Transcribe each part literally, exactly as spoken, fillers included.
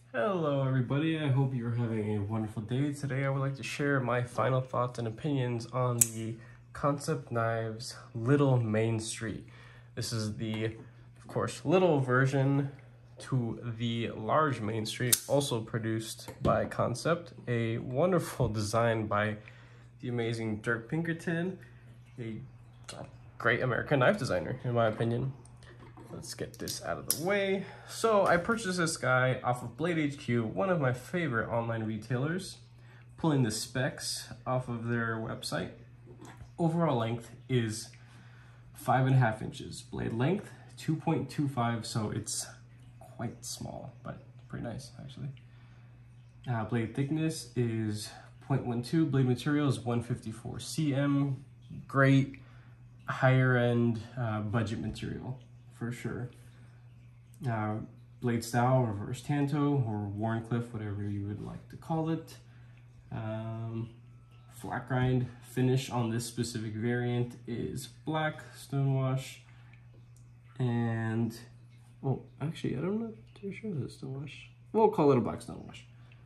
Hello everybody, I hope you're having a wonderful day. Today I would like to share my final thoughts and opinions on the Concept Knives Little Main Street. This is the, of course, little version to the large Main Street, also produced by Concept, a wonderful design by the amazing Dirk Pinkerton, a great American knife designer in my opinion. Let's get this out of the way. So I purchased this guy off of Blade H Q, one of my favorite online retailers, pulling the specs off of their website. Overall length is five and a half inches. Blade length, two point two five, so it's quite small, but pretty nice actually. Uh, blade thickness is zero point one two, blade material is one fifty-four centimeters, great higher end uh, budget material. For sure. Uh, blade style, reverse tanto or Wharncliffe, whatever you would like to call it. Um, flat grind finish on this specific variant is black stonewash. And, well, actually, I don't know too sure if it's stonewash. We'll call it a black stonewash.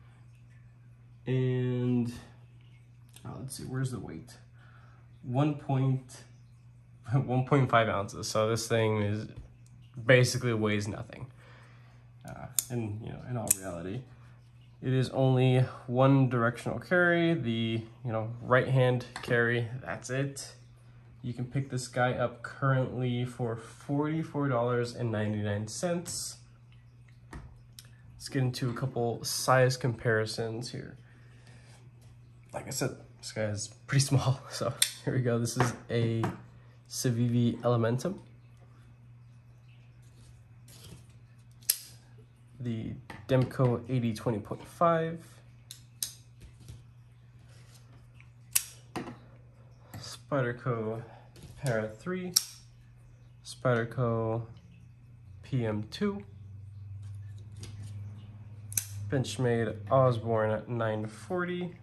And, oh, let's see, where's the weight? one point five ounces. So this thing is basically weighs nothing. Uh, and you know, in all reality, it is only one directional carry, the you know right hand carry. That's it. You can pick this guy up currently for forty-four dollars and ninety-nine cents. Let's get into a couple size comparisons here. Like I said, this guy is pretty small. So here we go. This is a Civivi Elementum. The Demco eighty twenty point five, Spyderco Para three, Spyderco P M two, Benchmade Osborne nine forty,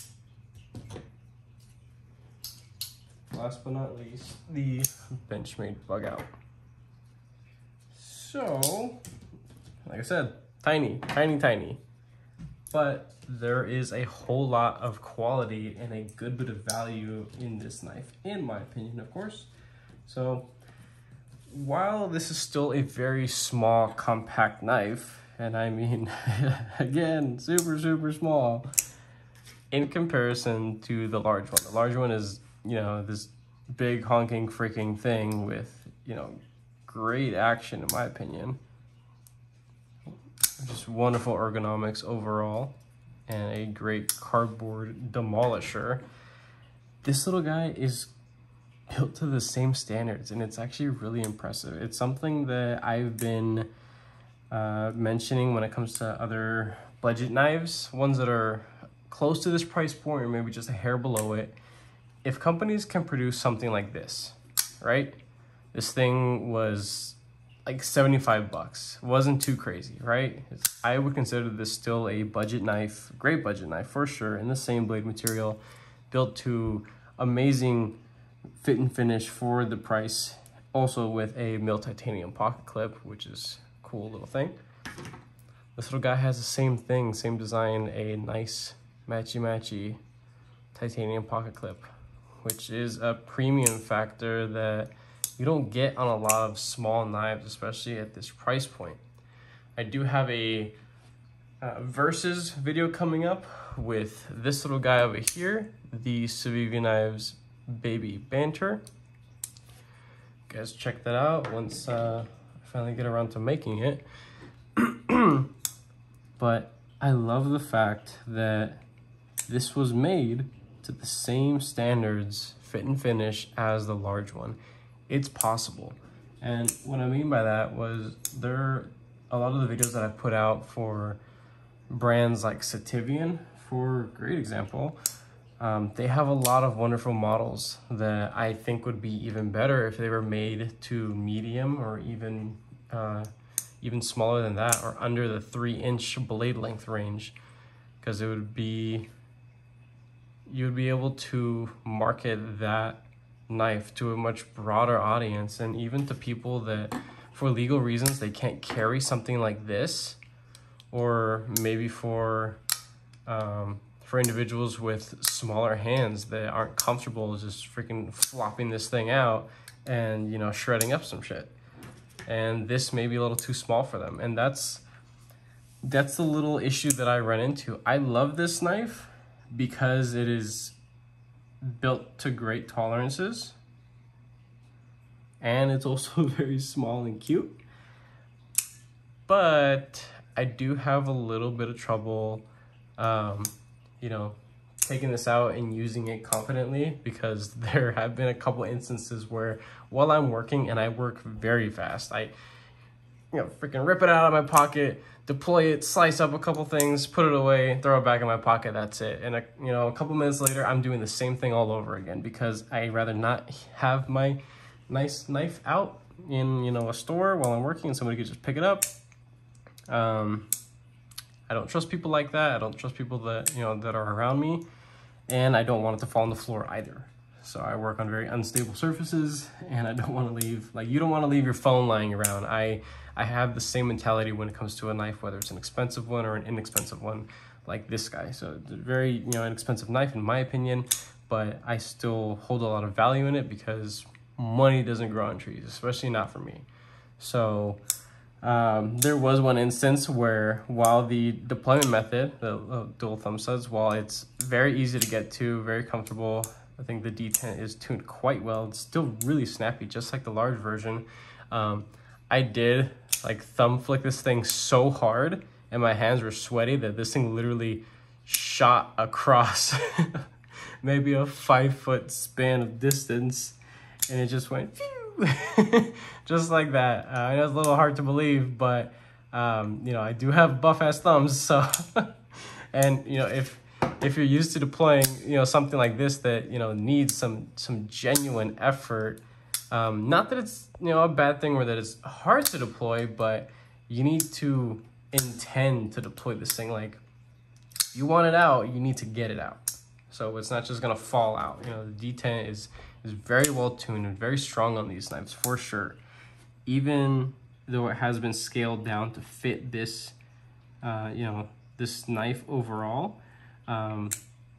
last but not least, the Benchmade Bug Out. So, like I said, tiny, tiny, tiny, but there is a whole lot of quality and a good bit of value in this knife, in my opinion, of course. So while this is still a very small, compact knife, and I mean, again, super, super small, in comparison to the large one. The large one is, you know, this big honking freaking thing with, you know, great action, in my opinion. Just wonderful ergonomics overall and a great cardboard demolisher. This little guy is built to the same standards and it's actually really impressive. It's something that I've been uh, mentioning when it comes to other budget knives, ones that are close to this price point or maybe just a hair below it. If companies can produce something like this, right? This thing was like seventy-five bucks. It wasn't too crazy, right? It's, I would consider this still a budget knife, great budget knife for sure, in the same blade material, built to amazing fit and finish for the price, also with a mill titanium pocket clip, which is a cool little thing. This little guy has the same thing, same design, a nice matchy-matchy titanium pocket clip, which is a premium factor that you don't get on a lot of small knives, especially at this price point. I do have a uh, versus video coming up with this little guy over here, the Civivi Knives Baby Banter. You guys check that out once uh, I finally get around to making it. But I love the fact that this was made to the same standards, fit and finish, as the large one. It's possible. And what I mean by that was there are a lot of the videos that I put out for brands like Sativian, for a great example. Um, they have a lot of wonderful models that I think would be even better if they were made to medium or even uh, even smaller than that, or under the three inch blade length range, because it would be, you would be able to market that knife to a much broader audience, and even to people that for legal reasons they can't carry something like this, or maybe for um, for individuals with smaller hands that aren't comfortable just freaking flopping this thing out and, you know, shredding up some shit. And this may be a little too small for them. And that's, that's the little issue that I run into. I love this knife because it is built to great tolerances. And it's also very small and cute. But I do have a little bit of trouble, um, you know, taking this out and using it confidently, because there have been a couple instances where while I'm working, and I work very fast, I, you know, freaking rip it out of my pocket, deploy it, slice up a couple things, put it away, throw it back in my pocket, that's it. And, a, you know, a couple minutes later, I'm doing the same thing all over again, because I'd rather not have my nice knife out in, you know, a store while I'm working and somebody could just pick it up. Um, I don't trust people like that. I don't trust people that, you know, that are around me, and I don't want it to fall on the floor either. So I work on very unstable surfaces, and I don't want to leave, like, you don't want to leave your phone lying around. I, I have the same mentality when it comes to a knife, whether it's an expensive one or an inexpensive one like this guy. So it's a very, you know, inexpensive knife in my opinion, but I still hold a lot of value in it because money doesn't grow on trees, especially not for me. So Um, there was one instance where, while the deployment method, the uh, dual thumb studs, while it's very easy to get to, very comfortable, I think the D ten is tuned quite well. It's still really snappy, just like the large version. Um, I did like thumb flick this thing so hard, and my hands were sweaty, that this thing literally shot across maybe a five foot span of distance, and it just went phew. Just like that. Uh, I know it's a little hard to believe, but um, you know, I do have buff ass thumbs, so and you know, if if you're used to deploying, you know, something like this that, you know, needs some some genuine effort, um, not that it's, you know, a bad thing or that it's hard to deploy, but you need to intend to deploy this thing. Like, you want it out, you need to get it out, so it's not just gonna fall out. You know, the D ten is is very well tuned and very strong on these knives for sure. Even though it has been scaled down to fit this, uh, you know, this knife overall, um,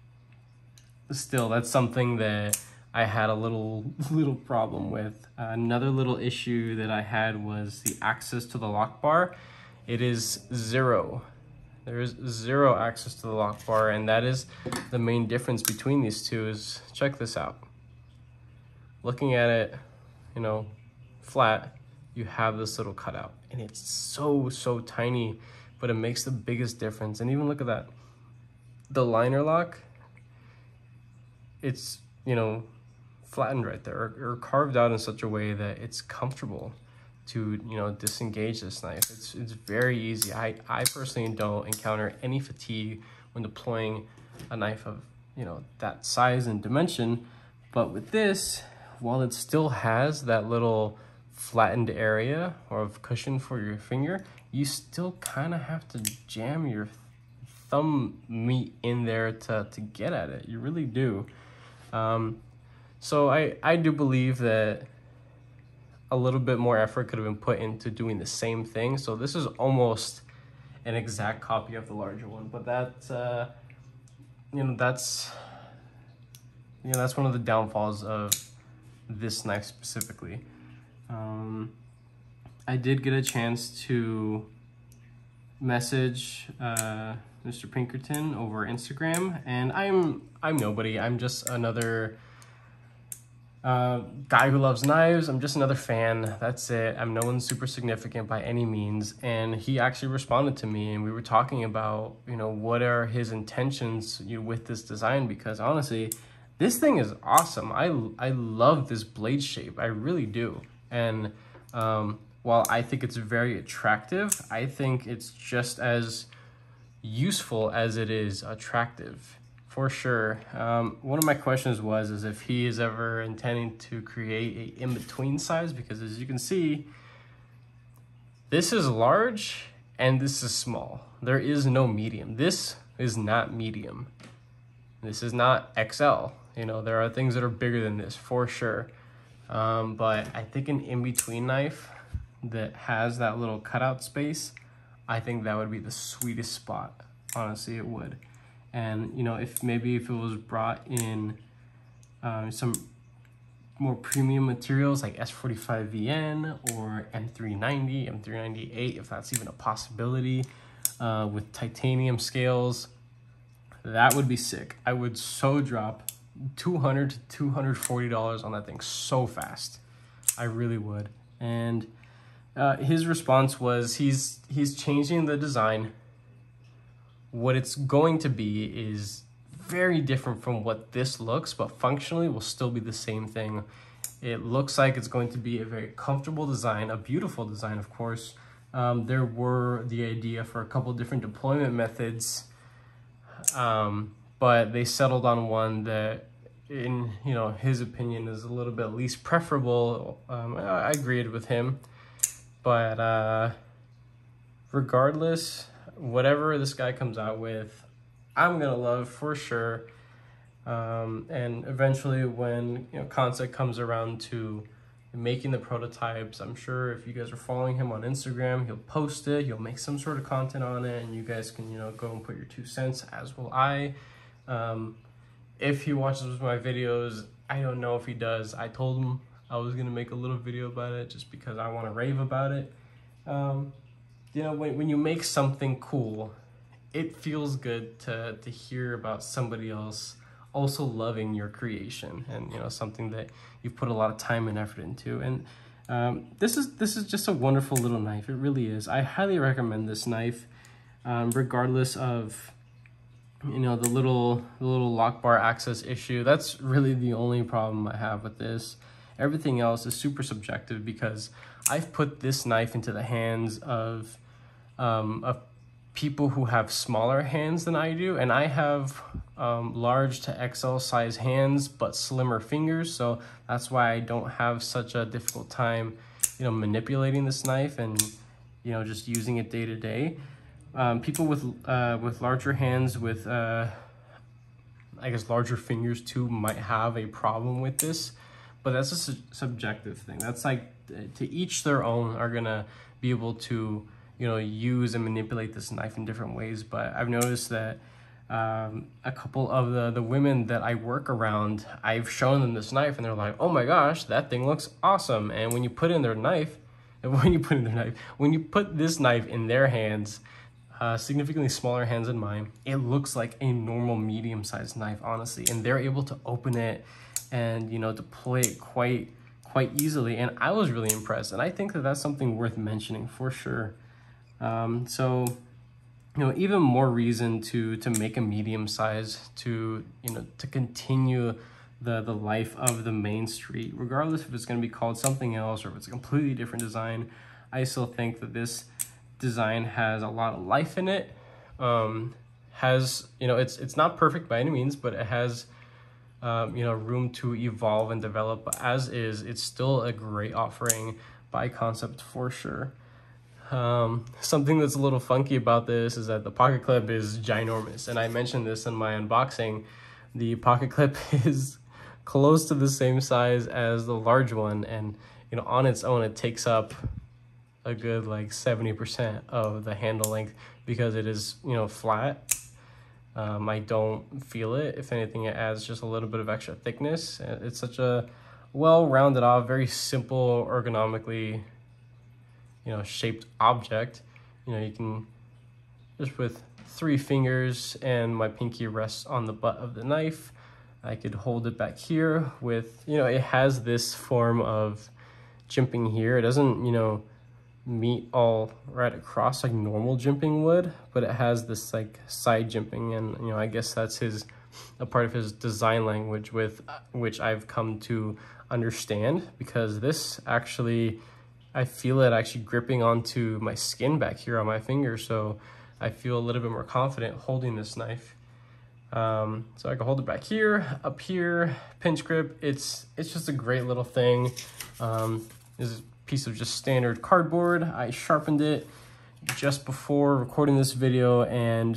still that's something that I had a little little problem with. Uh, another little issue that I had was the access to the lock bar. It is zero. There is zero access to the lock bar, and that is the main difference between these two. Is check this out. Looking at it, you know, flat, you have this little cutout, and it's so, so tiny, but it makes the biggest difference. And even look at that. The liner lock, it's, you know, flattened right there, or, or carved out in such a way that it's comfortable to, you know, disengage this knife. It's, it's very easy. I, I personally don't encounter any fatigue when deploying a knife of, you know, that size and dimension. But with this, while it still has that little flattened area or of cushion for your finger, you still kind of have to jam your thumb meat in there to, to get at it. You really do. Um, so I, I do believe that a little bit more effort could have been put into doing the same thing. So this is almost an exact copy of the larger one, but that, uh, you know, that's, you know, that's one of the downfalls of this knife specifically. Um, I did get a chance to message uh, Mister Pinkerton over Instagram, and I'm I'm nobody. I'm just another uh, guy who loves knives. I'm just another fan. That's it. I'm no one super significant by any means. And he actually responded to me, and we were talking about, you know, what are his intentions, you know, with this design, because honestly, this thing is awesome. I, I love this blade shape. I really do. And um, while I think it's very attractive, I think it's just as useful as it is attractive, for sure. Um, one of my questions was is if he is ever intending to create a in-between size, because as you can see, this is large and this is small. There is no medium. This is not medium. This is not X L. You know, there are things that are bigger than this for sure. Um, but I think an in-between knife that has that little cutout space, I think that would be the sweetest spot. Honestly, it would. And, you know, if maybe if it was brought in um, some more premium materials like S forty-five V N or M three ninety, M three ninety-eight, if that's even a possibility, uh, with titanium scales, that would be sick. I would so drop two hundred to two hundred forty dollars on that thing so fast. I really would. And uh, his response was he's he's changing the design. What it's going to be is very different from what this looks, but functionally will still be the same thing. It looks like it's going to be a very comfortable design, a beautiful design, of course. Um, there were the idea for a couple different deployment methods, um, but they settled on one that, in you know his opinion, is a little bit least preferable. Um, I, I agreed with him, but uh, regardless, whatever this guy comes out with, I'm gonna love for sure. Um, and eventually, when you know Concept comes around to making the prototypes, I'm sure if you guys are following him on Instagram, he'll post it, he'll make some sort of content on it, and you guys can you know go and put your two cents, as will I. Um, if he watches my videos, I don't know if he does. I told him I was gonna make a little video about it just because I want to rave about it. Um, you know, when when you make something cool, it feels good to to hear about somebody else also loving your creation, and you know something that you've put a lot of time and effort into. And um, this is this is just a wonderful little knife. It really is. I highly recommend this knife, um, regardless of you know the little the little lock bar access issue. That's really the only problem I have with this. Everything else is super subjective because I've put this knife into the hands of um, of people who have smaller hands than I do, and I have um, large to X L size hands but slimmer fingers, so that's why I don't have such a difficult time you know manipulating this knife and you know just using it day to day. Um, people with uh, with larger hands, with uh, I guess larger fingers too, might have a problem with this, but that's a su subjective thing. That's like, to each their own, are gonna be able to you know use and manipulate this knife in different ways. But I've noticed that um, a couple of the the women that I work around, I've shown them this knife and they're like, oh my gosh, that thing looks awesome. And when you put in their knife, when you put in their knife, when you put this knife in their hands, Uh, significantly smaller hands than mine, it looks like a normal medium-sized knife, honestly, and they're able to open it and you know deploy it quite quite easily, and I was really impressed, and I think that that's something worth mentioning for sure. Um, so you know even more reason to to make a medium size, to you know to continue the the life of the Main Street, regardless if it's going to be called something else or if it's a completely different design. I still think that this design has a lot of life in it. Um, has you know it's it's not perfect by any means, but it has um, you know room to evolve and develop. But as is, it's still a great offering by Concept for sure. Um, something that's a little funky about this is that the pocket clip is ginormous, and I mentioned this in my unboxing. The pocket clip is close to the same size as the large one, and you know on its own it takes up a good like seventy percent of the handle length because it is you know flat. um, I don't feel it. If anything, it adds just a little bit of extra thickness. It's such a well rounded off, very simple, ergonomically you know shaped object. You know you can just with three fingers, and my pinky rests on the butt of the knife, I could hold it back here with you know it has this form of jimping here. It doesn't you know meet all right across like normal jimping would, but it has this like side jimping, and you know I guess that's his a part of his design language, with which I've come to understand, because this actually I feel it actually gripping onto my skin back here on my finger, so I feel a little bit more confident holding this knife. Um, so I can hold it back here, up here, pinch grip. It's it's just a great little thing. Um, this is piece of just standard cardboard. I sharpened it just before recording this video, and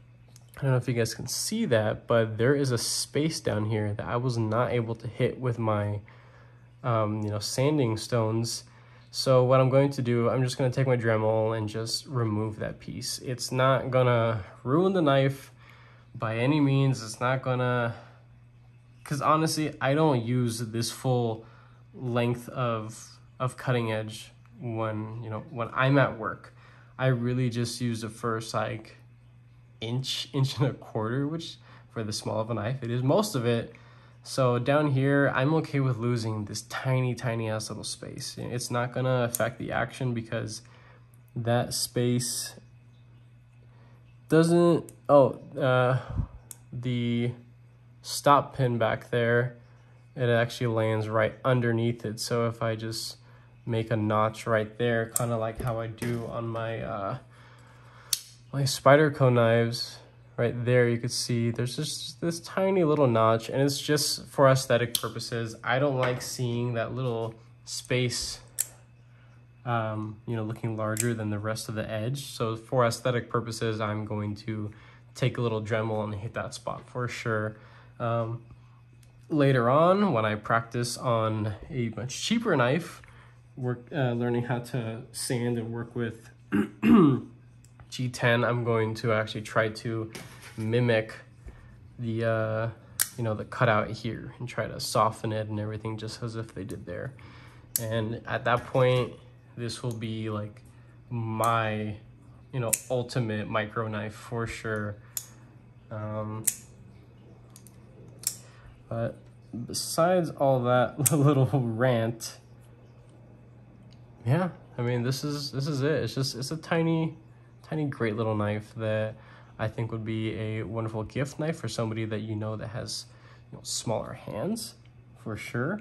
I don't know if you guys can see that, but there is a space down here that I was not able to hit with my um, you know sanding stones. So what I'm going to do, I'm just going to take my Dremel and just remove that piece. It's not gonna ruin the knife by any means. It's not gonna, because honestly, I don't use this full length of of cutting edge when, you know, when I'm at work. I really just use the first like inch, inch and a quarter, which for the small of a knife, it is most of it. So down here, I'm okay with losing this tiny, tiny ass little space. It's not gonna affect the action because that space doesn't, oh, uh, the stop pin back there, it actually lands right underneath it. So if I just make a notch right there, kind of like how I do on my, uh, my Spyderco knives, right there, you could see there's just this tiny little notch, and it's just for aesthetic purposes. I don't like seeing that little space, um, you know, looking larger than the rest of the edge. So for aesthetic purposes, I'm going to take a little Dremel and hit that spot for sure. Um, later on, when I practice on a much cheaper knife, work, uh, learning how to sand and work with G ten, I'm going to actually try to mimic the, uh, you know, the cutout here and try to soften it and everything just as if they did there. And at that point, this will be like my, you know, ultimate micro knife for sure. Um, but besides all that little rant, yeah, I mean, this is, this is it. It's just, it's a tiny, tiny, great little knife that I think would be a wonderful gift knife for somebody that you know that has, you know, smaller hands for sure.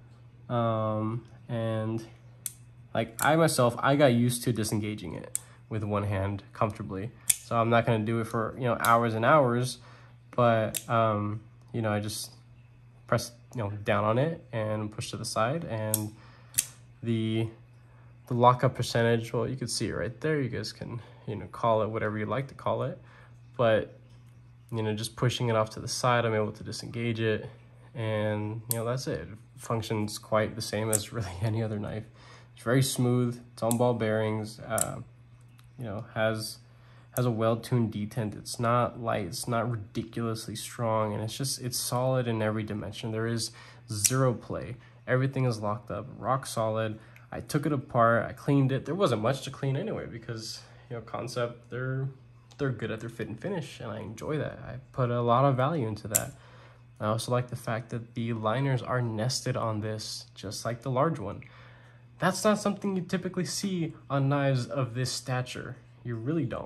Um, and like I myself, I got used to disengaging it with one hand comfortably. So I'm not going to do it for, you know, hours and hours, but, um, you know, I just press, you know, down on it and push to the side, and the, the lockup percentage, well, you can see it right there. You guys can, you know, call it whatever you like to call it, but, you know, just pushing it off to the side, I'm able to disengage it, and, you know, that's it. It functions quite the same as really any other knife. It's very smooth, it's on ball bearings, uh, you know, has has a well-tuned detent. It's not light, it's not ridiculously strong, and it's just, it's solid in every dimension. There is zero play. Everything is locked up, rock solid. I took it apart, I cleaned it. There wasn't much to clean anyway because, you know, Concept, they're they're good at their fit and finish, and I enjoy that. I put a lot of value into that. I also like the fact that the liners are nested on this, just like the large one. That's not something you typically see on knives of this stature. You really don't.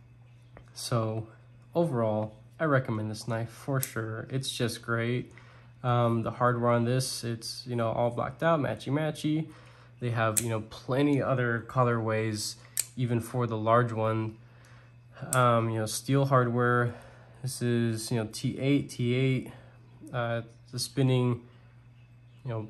So overall, I recommend this knife for sure. It's just great. Um, the hardware on this, it's, you know, all blacked out, matchy-matchy. They have, you know, plenty other colorways, even for the large one. Um, you know, steel hardware. This is, you know, T eight, T eight. Uh, the spinning, you know,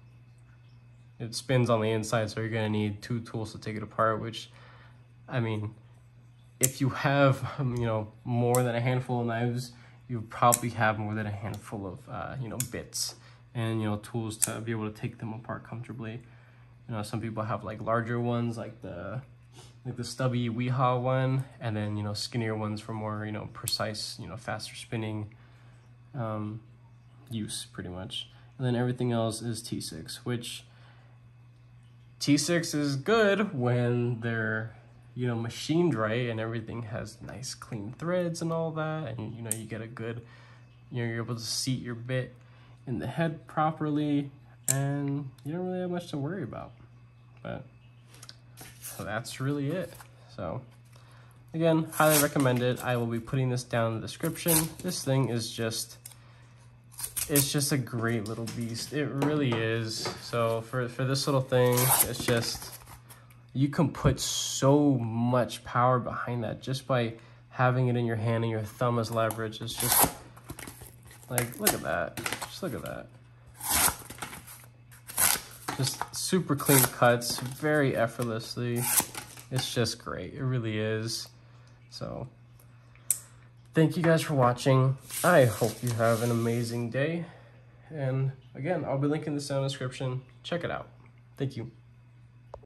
it spins on the inside, so you're gonna need two tools to take it apart, which, I mean, if you have, um, you know, more than a handful of knives, you probably have more than a handful of, uh, you know, bits and, you know, tools to be able to take them apart comfortably. You know, some people have like larger ones, like the, like the stubby Weehaw one, and then, you know, skinnier ones for more, you know, precise, you know, faster spinning um, use pretty much. And then everything else is T six, which T six is good when they're, you know, machined right and everything has nice clean threads and all that, and, you know, you get a good, you know, you're able to seat your bit in the head properly, and you don't really have much to worry about. But so that's really it. So again, highly recommend it. I will be putting this down in the description. This thing is just, it's just a great little beast. It really is. So for, for this little thing, it's just, you can put so much power behind that just by having it in your hand and your thumb as leverage. It's just like, look at that. Just look at that. Just super clean cuts, very effortlessly. It's just great. It really is. So thank you guys for watching. I hope you have an amazing day. And again, I'll be linking this down in the description. Check it out. Thank you.